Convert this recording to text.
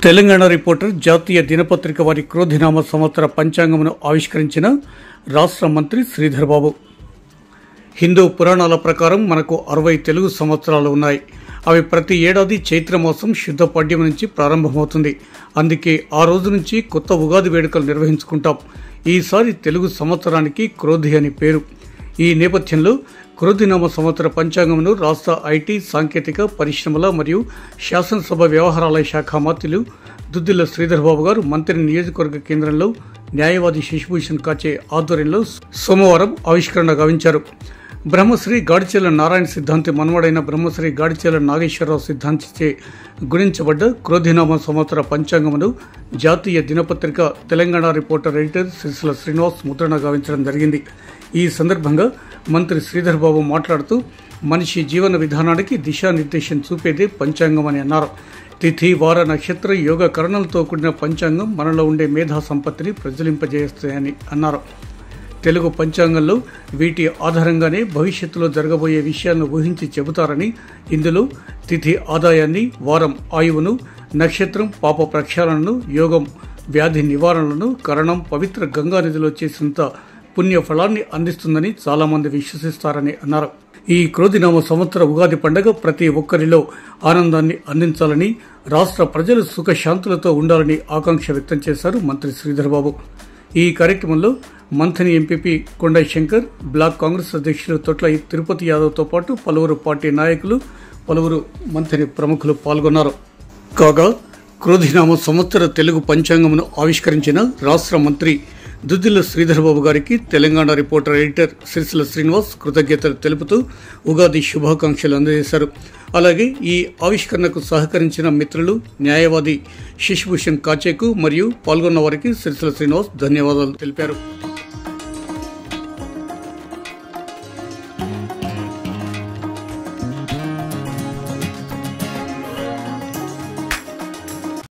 Telangana reporter జాతీయ దినపత్రిక వారి క్రోధినామ సంవత్సర పంచాంగమును ఆవిష్కరించిన రాష్ట్ర మంత్రి శ్రీధర్ బాబు. హిందూ పురాణాల ప్రకారం మనకు 60 తెలుగు సంవత్సరాలు ఉన్నాయి. అవి ప్రతి ఏడాది చైత్రమాసం శుద్ధ పాడ్యం నుంచి ప్రారంభమవుతుంది. అందుకే ఆ రోజు నుంచి కొత్త ఉగాది వేడుకలు నిర్వహించుకుంటాం. ఈసారి తెలుగు సంవత్సరానికి క్రోధి అని పేరు. ఈ నేపథ్యంలో క్రోధినామ సంవత్సర పంచాంగమును రాష్ట్ర ఐటీ, సాంకేతిక, పరిశ్రమల మరియు శాసనసభ వ్యవహారాల శాఖ మంత్రులు దుద్దిల్ల శ్రీధర్ బాబు గారు మంత్రి నియోజకవర్గ కేంద్రంలో న్యాయవాది శశిభూషణ్ కాచే ఆధ్వర్యంలో సోమవారం ఆవిష్కరణ గావించారు. బ్రహ్మశ్రీ గాడిచేల నారాయణ సిద్ధాంతి మనవడైన బ్రహ్మశ్రీ గాడిచేల నాగేశ్వరరావు సిద్ధాంతిచే గుణించబడ్డ క్రోధినామ సంవత్సర పంచాంగమును జాతీయ దినపత్రిక తెలంగాణ రిపోర్టర్ ఎడిటర్ సిరిసిల్ల శ్రీనివాస్ ముద్రణ గావించడం జరిగింది. ఈ సందర్భంగా మంత్రి శ్రీధర్ బాబు మాట్లాడుతూ మనిషి జీవన విధానానికి దిశానిర్దేశం చూపేదే పంచాంగం అని అన్నారు. తిథి, వార, నక్షత్ర, యోగ కరణలతో కూడిన పంచాంగం మనలో ఉండే మేధా సంపత్తిని ప్రజ్వలింపజేస్తాయని అన్నారు. తెలుగు పంచాంగంలో వీటి ఆధారంగానే భవిష్యత్తులో జరగబోయే విషయాలను ఊహించి చెబుతారని, ఇందులో తిథి ఆదాయాన్ని, వారం ఆయువును, నక్షత్రం పాప ప్రక్షాళనను, యోగం వ్యాధి నివారణలను, కరణం పవిత్ర గంగానదిలో చేసినంత పుణ్య ఫలాన్ని అందిస్తుందని చాలామంది విశ్వసిస్తారని అన్నారు. ఈ క్రోధినామ సంవత్సర ఉగాది పండుగ ప్రతి ఒక్కరిలో ఆనందాన్ని అందించాలని, రాష్ట్ర ప్రజలు సుఖశాంతులతో ఉండాలని ఆకాంక్ష వ్యక్తం చేశారు మంత్రి శ్రీధర్ బాబు. ఈ కార్యక్రమంలో మంథని ఎంపీపీ కొండ శంకర్, బ్లాక్ కాంగ్రెస్ అధ్యక్షులు తొట్ల తిరుపతి యాదవ్తో పాటు పలువురు పార్టీ నాయకులు, పలువురు మంథని ప్రముఖులు పాల్గొన్నారు. కాగా క్రోధినామ సంవత్సర తెలుగు పంచాంగమును ఆవిష్కరించిన రాష్ట్ర మంత్రి దుద్దిల్ల శ్రీధర్ బాబు గారికి తెలంగాణ రిపోర్టర్ ఎడిటర్ సిరిసిల్ల శ్రీనివాస్ కృతజ్ఞతలు తెలుపుతూ ఉగాది శుభాకాంక్షలు అందజేశారు. అలాగే ఈ ఆవిష్కరణకు సహకరించిన మిత్రులు న్యాయవాది శశిభూషణ్ కాచేకు మరియు పాల్గొన్న వారికి సిరిసిల్ల శ్రీనివాస్ ధన్యవాదాలు తెలిపారు.